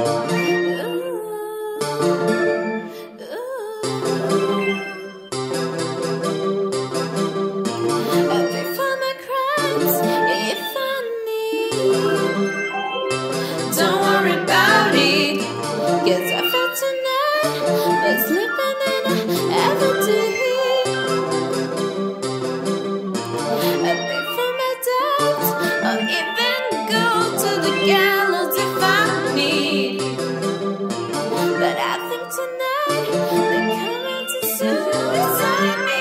Don't worry about it, 'cause I felt tonight was sleeping in every day. I pay for my doubts, or even go to the gallows if I need. But I think tonight they're coming to suicide me.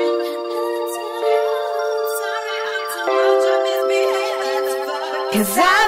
Cause I